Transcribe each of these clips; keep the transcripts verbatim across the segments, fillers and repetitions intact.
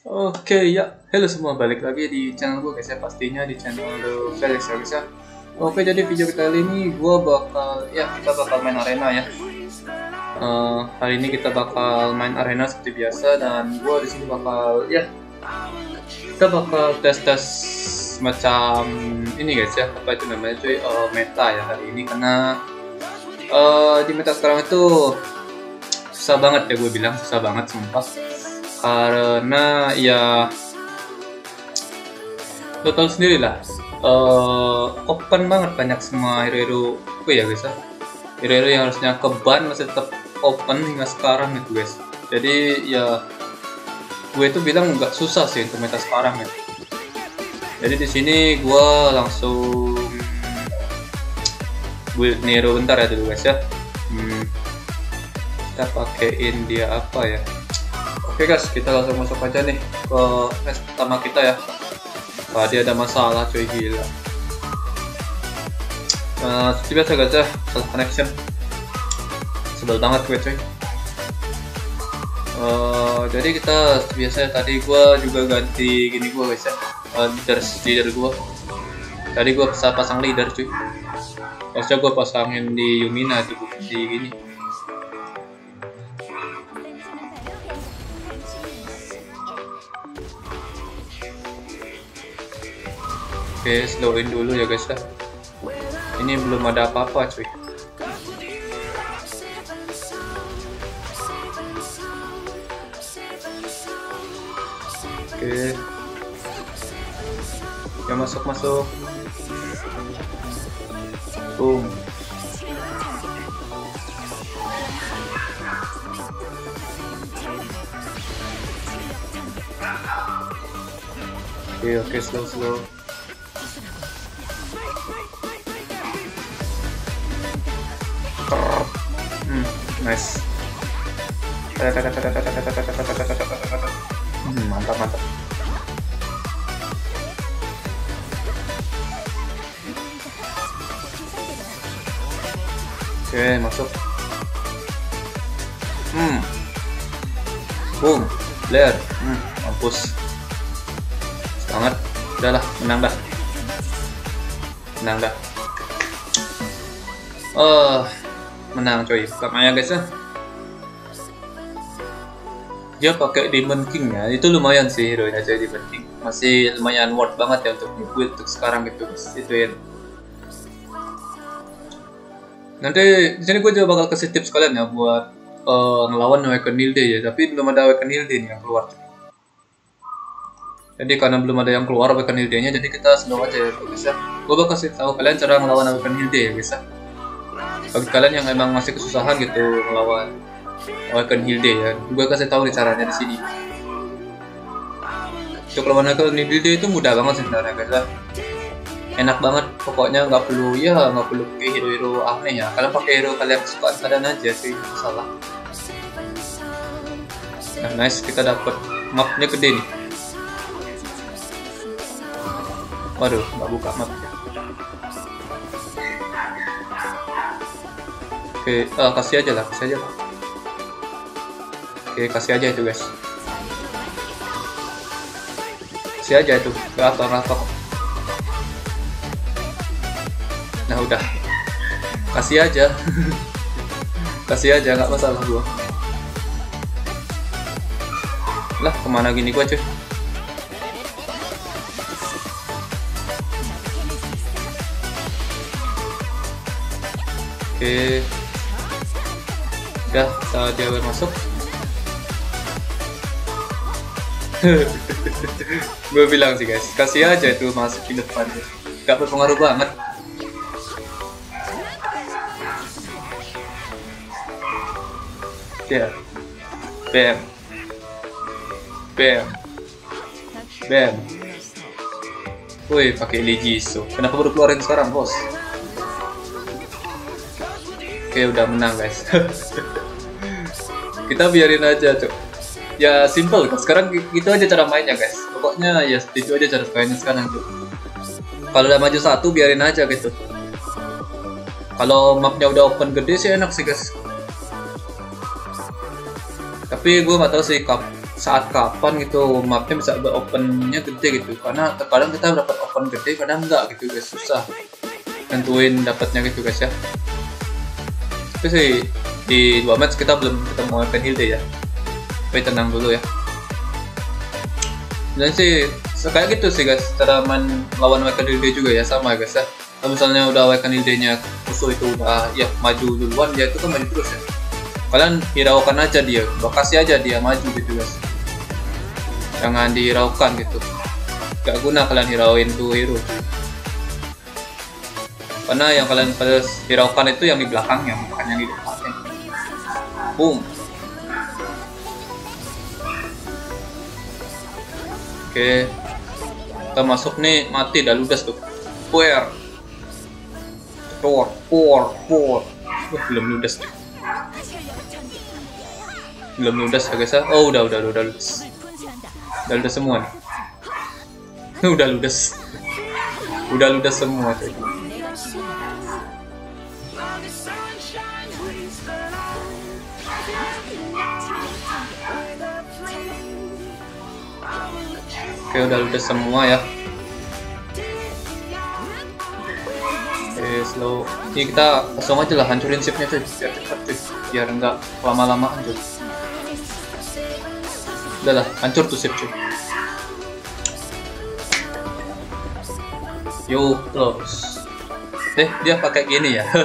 Oke ya, halo semua, balik lagi di channel gue guys ya, pastinya di channel The Felix ya guys ya. Oke, jadi video kita kali ini gue bakal, ya kita bakal main arena ya. Uh, hari ini kita bakal main arena seperti biasa, dan gue di sini bakal, ya kita bakal tes-tes macam ini guys ya, apa itu namanya cuy, uh, meta ya hari ini, karena uh, di meta sekarang itu susah banget ya, gue bilang susah banget sumpah. Karena ya lo tau sendiri lah, uh, open banget banyak semua hero-hero gue ya guys ya, hero-hero yang harusnya ke ban masih tetap open hingga sekarang gitu guys. Jadi ya gue itu bilang nggak susah sih untuk meta sekarang ya. Jadi di sini gue langsung build Nero bentar ya dulu guys ya. Hmm, kita pakein dia apa ya? Oke guys, kita langsung masuk aja nih ke match pertama kita ya. Tadi ada masalah cuy, gila. Nah, seperti biasa guys ya, salah connection. Sebel banget gue cuy. Uh, jadi kita biasa tadi gue juga ganti gini gue guys ya, uh, leader leader gue. Tadi gue bisa pasang leader cuy. Harusnya gue pasangin di Yumina itu di gini. Oke, slowin dulu ya guys ya. Ini belum ada apa-apa cuy. Oke. Ya masuk masuk. Boom. Oke oke, slow slow. Hmm, nice. Hmm, mantap mantap. Oke, masuk. Hmm. Boom, Blair. Hmm, mampus. Banget. Udah lah, menang dah. Menang dah. Oh, menang coy, pertamanya guys ya. Dia pakai Demon King ya, itu lumayan sih hero nya jadi Demon King, masih lumayan worth banget ya untuk build untuk sekarang gitu guys. Itu ya. Nanti di sini gue juga bakal kasih tips kalian ya buat uh, ngelawan Awaken Hilde ya, tapi belum ada Awaken Hilde nih yang keluar. Jadi karena belum ada yang keluar Awaken Hilde nya, jadi kita slow aja ya guys ya. Gue bakal kasih tahu kalian cara ngelawan Awaken Hilde ya guys ya. Bagi kalian yang emang masih kesusahan gitu melawan Awaken Hilde ya, gue kasih tahu nih caranya di sini. Untuk lawan Awaken Hilde itu mudah banget sebenarnya guys ya. Enak banget, pokoknya nggak perlu ya nggak perlu pakai hero-hero aneh ya. Kalian pakai hero kalian kesukaan kalian aja sih, salah. Nah, nice, kita dapat mapnya gede nih. Waduh, nggak buka mapnya. Oke, uh, kasih aja lah, kasih aja lah. Oke, kasih aja itu guys. Kasih aja itu, gak apa gak apa kok. Nah udah, kasih aja, kasih aja, nggak masalah gua. Lah kemana gini gua cuy? Oke. Udah, kita dia masuk. Gue bilang sih guys, kasih aja itu masuk di depan, gak berpengaruh banget. Ya, bam, bam, bam. Woi, pakai Legiso. Kenapa baru keluarin sekarang bos? Oke, udah menang guys. Kita biarin aja cok. Ya simple kan. Sekarang gitu aja cara mainnya guys. Pokoknya ya itu aja cara mainnya sekarang tuh. Kalau udah maju satu biarin aja gitu. Kalau mapnya udah open gede sih enak sih guys. Tapi gue nggak tahu sih cup saat kapan gitu mapnya bisa opennya gede gitu, karena terkadang kita dapat open gede kadang enggak gitu guys, susah tentuin dapatnya gitu guys ya. Tapi sih di dua match kita belum ketemu Evanhilde ya, tapi tenang dulu ya. Dan sih kayak gitu sih guys cara main lawan Evanhilde juga ya, sama guys ya. Kalau misalnya udah Evanhilde nya musuh itu udah ya maju duluan, dia itu kan maju terus ya, kalian hiraukan aja dia, lokasi aja dia maju gitu guys, jangan dihiraukan gitu, gak guna kalian hirauin tuh hero, karena yang kalian harus hiraukan itu yang di belakangnya bukan yang di depannya. Boom. Oke, kita masuk nih, mati dah ludas tuh. Puer, por, por, por. Wah, belum ludas tuh. Belum ludas ya guys ya. Oh udah udah udah ludas. Udah ludas semua nih. Udah ludas. Udah ludas semua tuh. Oke, udah ludas semua ya. Oke, slow. Ini kita langsung aja lah hancurin shipnya tuh, biar cepat tuh, biar nggak lama-lama hancur. Udah lah, hancur tuh ship cuy. Yo, close. Eh, dia pakai gini ya.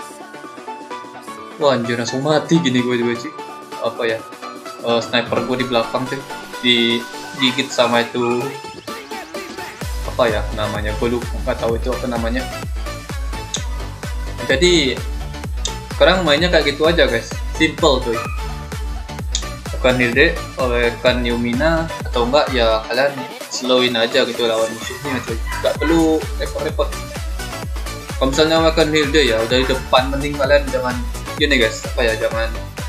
Wah, anjir langsung mati gini gue juga sih. Apa ya? Uh, sniper gue di belakang tuh, digigit sama itu apa ya namanya? Gue lupa, nggak tahu itu apa namanya. Jadi sekarang mainnya kayak gitu aja guys, simple tuh. Evanhilde oleh kan Yumina atau enggak ya kalian slowin aja gitu lawan musuhnya cuy, nggak perlu repot-repot. Kalau misalnya Evanhilde ya udah di depan, mending kalian jangan gini guys, apa ya, jangan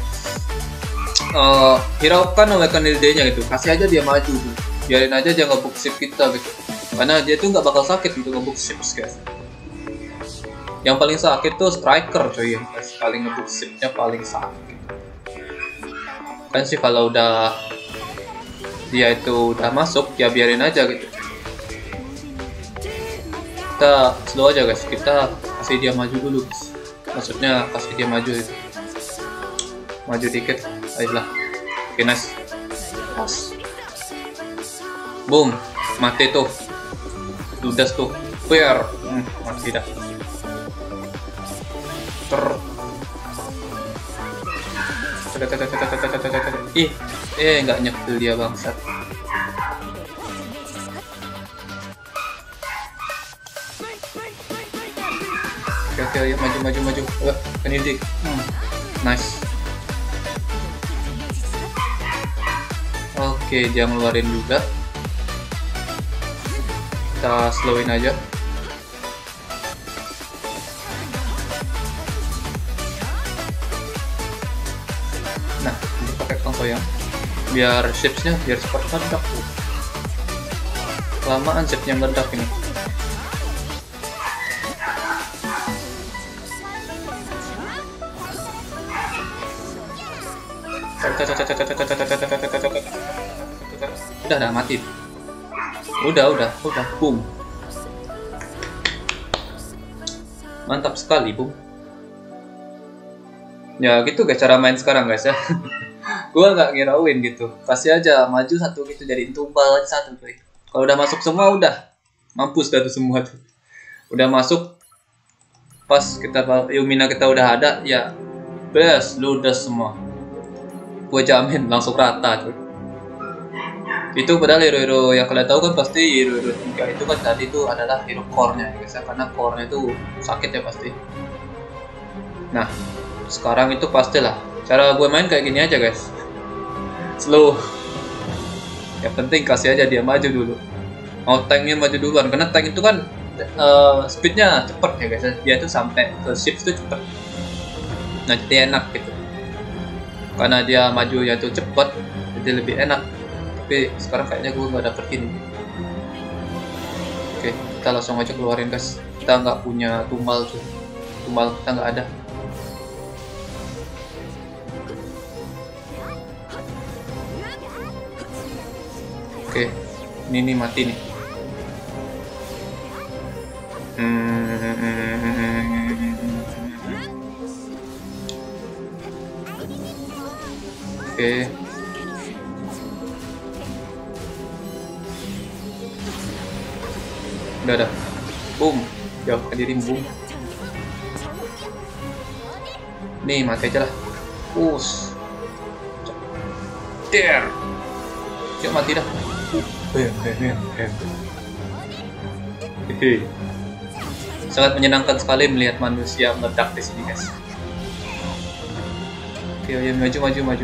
uh, hiraukan Evanhilde nya gitu, kasih aja dia maju tuh, biarin aja dia ngebuk ship kita gitu, karena dia tuh nggak bakal sakit gitu ngebuk ship guys. Yang paling sakit tuh striker coy, yang paling ngebuk shipnya paling sakit kan sih. Kalau udah dia itu udah masuk ya biarin aja gitu, kita slow aja guys, kita kasih dia maju dulu guys. Maksudnya kasih dia maju gitu, maju dikit ayolah. Oke, nice, boom, mati tuh, ludas tuh, puer, hmm, mati dah. Ter ih eh nggak nyekil dia bangsat. Oke oke ayo maju maju maju. Ayo Evanhilde, hmm, nice. Oke, dia ngeluarin juga, kita slowin aja. Nah, ini pakai kangkoyang biar shipsnya biar cepat meledak. Kelamaan shipnya meledak ini. Udah udah mati. Udah udah udah boom. Mantap sekali, boom. Ya gitu guys cara main sekarang guys ya. Gua nggak ngirauin gitu, kasih aja maju satu gitu, jadi tumbal aja satu tuh. Kalau udah masuk semua udah mampus dah tuh semua tuh. Udah masuk pas kita Yumina kita udah ada ya, best ludas semua. Gue jamin langsung rata tuh. Itu padahal hero-hero yang kalian tahu kan pasti hero-hero tiga itu kan tadi tuh adalah hero core-nya guys ya, karena core-nya itu sakit ya pasti. Nah, sekarang itu pastilah cara gue main kayak gini aja guys, slow. Yang penting kasih aja dia maju dulu. Mau tanknya maju duluan, karena tank itu kan uh, speednya cepet ya guys, dia tuh sampai ke ship itu cepet. Nah jadi enak gitu, karena dia maju ya tuh cepet, jadi lebih enak. Tapi sekarang kayaknya gue nggak dapet gini. Oke, kita langsung aja keluarin guys, kita nggak punya tumbal tuh, tumbal kita nggak ada. Oke, ini nih mati nih. Oke. Udah dah. Boom. Jauhkan dirimu, boom. Nih, mati aja lah. Push. Der. Yuk mati dah. Bam, bam, bam, bam. Hehe. Sangat menyenangkan sekali melihat manusia meledak di sini, guys. Oke, ayo maju, maju, maju.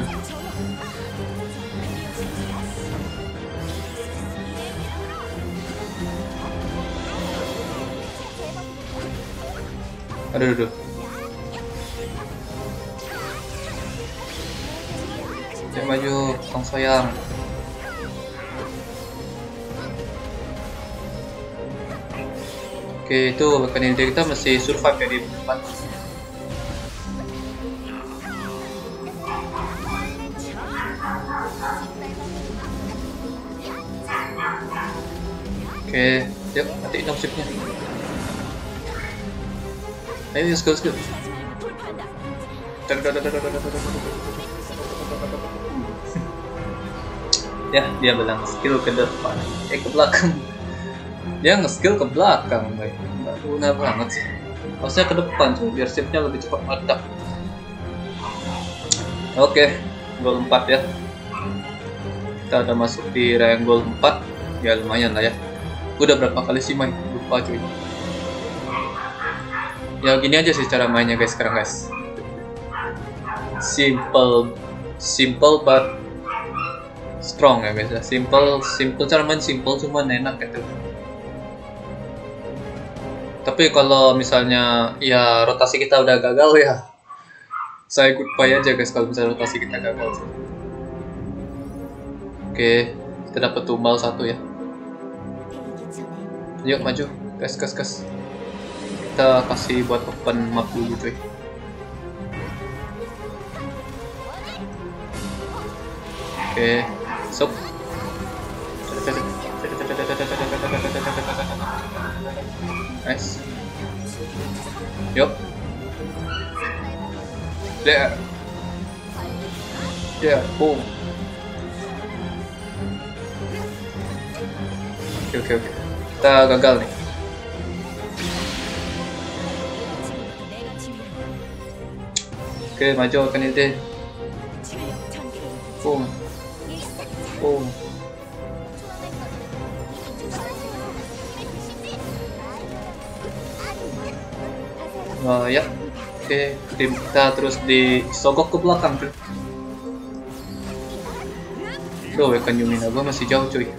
Aduh, aduh. Ayo maju, Kang Soyang. Oke, itu bahkan ini kita masih survive ya di depan. Oke, yuk matiin dong shiftnya. Ayo, let's go, let's go. Ya, dia bilang skill ke depan, eh ke belakang. Dia nge-skill ke belakang, baik. Nggak guna banget sih. Harusnya ke depan tuh, biar shiftnya lebih cepat meledak. Oke, gol empat ya. Kita udah masuk di rank gol empat. Ya lumayan lah ya. Udah berapa kali sih main? Lupa cuy. Ya gini aja sih cara mainnya guys sekarang guys. Simple, simple but strong ya guys. Simple, simple cara main simple cuman enak gitu. Tapi kalau misalnya ya rotasi kita udah gagal ya, saya goodbye aja guys kalau misalnya rotasi kita gagal. Oke, kita dapat tumbal satu ya. Yuk maju, gas gas gas. Kita kasih buat open map dulu cuy. Oke, sok. Nice. Yuk. There. There. Boom. Oke oke oke. Kita gagal nih. Oke, maju akan ide. Boom. Boom. Oh ya, oke, tim kita terus disogok ke belakang cuy. Tuh, Wekan Yumina gua masih jauh cuy.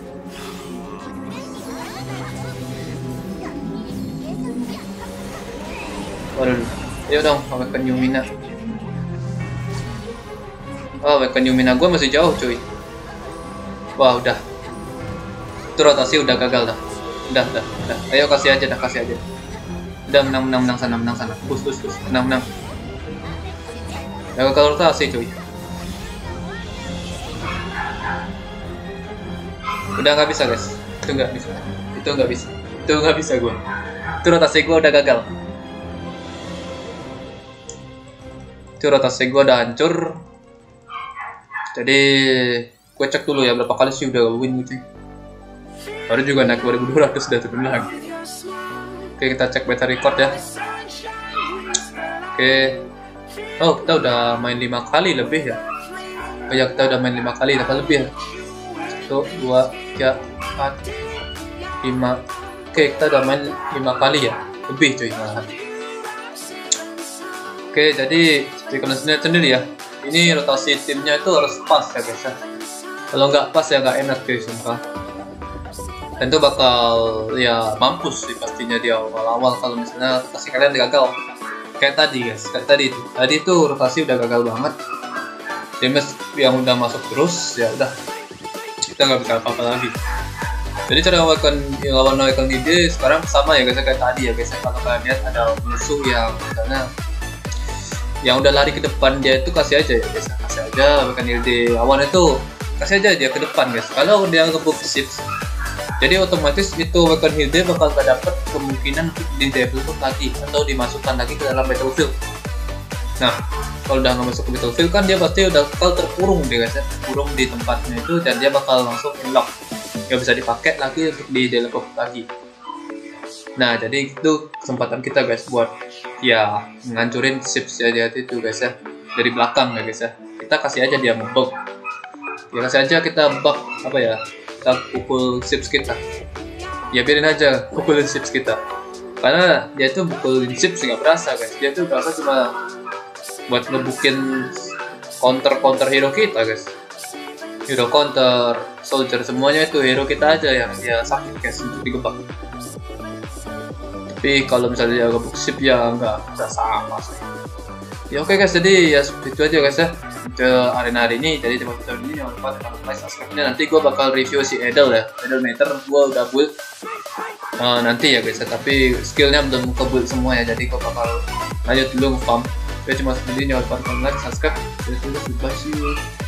Waduh, ayo dong, Wekan Yumina. Oh, Wekan Yumina gua masih jauh cuy. Wah, udah. Itu rotasi udah gagal dah. Udah, udah, udah. Ayo kasih aja dah, kasih aja. Udah menang menang menang sana menang sana push push push menang menang ya kalau rotasi cuy udah nggak bisa guys itu nggak bisa itu nggak bisa itu nggak bisa gue itu rotasi gue udah gagal itu rotasi gue udah hancur jadi gue cek dulu ya berapa kali sih udah win cuy baru juga naik dua ribu dua ratus udah turun lagi. Oke, kita cek beta record ya. Oke. Oh, kita udah main lima kali lebih ya. Oh ya, kita udah main lima kali, apa lebih ya? Satu, dua, tiga, empat, lima. Oke, kita udah main lima kali ya. Lebih cuy malahan. Oke, jadi seperti kalian lihat sendiri ya. Ini rotasi timnya itu harus pas ya guys ya. Kalau nggak pas ya nggak enak cuy sumpah. Dan itu bakal ya mampus sih pastinya di awal-awal kalau misalnya rotasi kalian gagal kayak tadi guys kayak tadi itu tadi itu rotasi udah gagal banget damage yang udah masuk terus ya udah kita nggak bisa apa-apa lagi. Jadi cara melakukan lawan Wekan ide sekarang sama ya guys kayak tadi ya guys kalau kalian lihat ada musuh yang misalnya yang udah lari ke depan dia itu kasih aja ya guys kasih aja Wekan ide lawan itu kasih aja dia ke depan guys. Kalau dia ngebuk ships, jadi otomatis itu weapon heal dia bakal gak dapet kemungkinan untuk di develop lagi atau dimasukkan lagi ke dalam battlefield. Nah, kalau udah nggak masuk ke battlefield kan dia pasti udah bakal terkurung deh guys ya, terkurung di tempatnya itu, dan dia bakal langsung unlock, nggak bisa dipakai lagi untuk di develop lagi. Nah, jadi itu kesempatan kita guys buat ya ngancurin ships ya itu guys ya, dari belakang ya guys ya. Kita kasih aja dia ngebug, ya kasih aja kita bug apa ya, kita pukul ships kita, ya biarin aja pukulin ships kita, karena dia tuh pukulin ships nggak berasa guys, dia tuh berasa cuma buat ngebukin counter-counter hero kita guys, hero counter, soldier, semuanya itu hero kita aja yang dia sakit guys untuk digebak. Tapi kalau misalnya dia gebuk ship ya nggak bisa sama sih. Ya oke okay guys, jadi ya seperti itu aja guys ya untuk arena hari ini. Jadi teman teman ini jangan lupa tekan like, subscribe-nya. Nanti gue bakal review si Edel ya, Edel meter gue udah build uh, nanti ya guys ya, tapi skillnya belum ke build semua ya, jadi gue bakal lanjut dulu nge-farm. Oke, cuma seperti ini, jangan lupa like, subscribe. Terus, terus, bye, see you.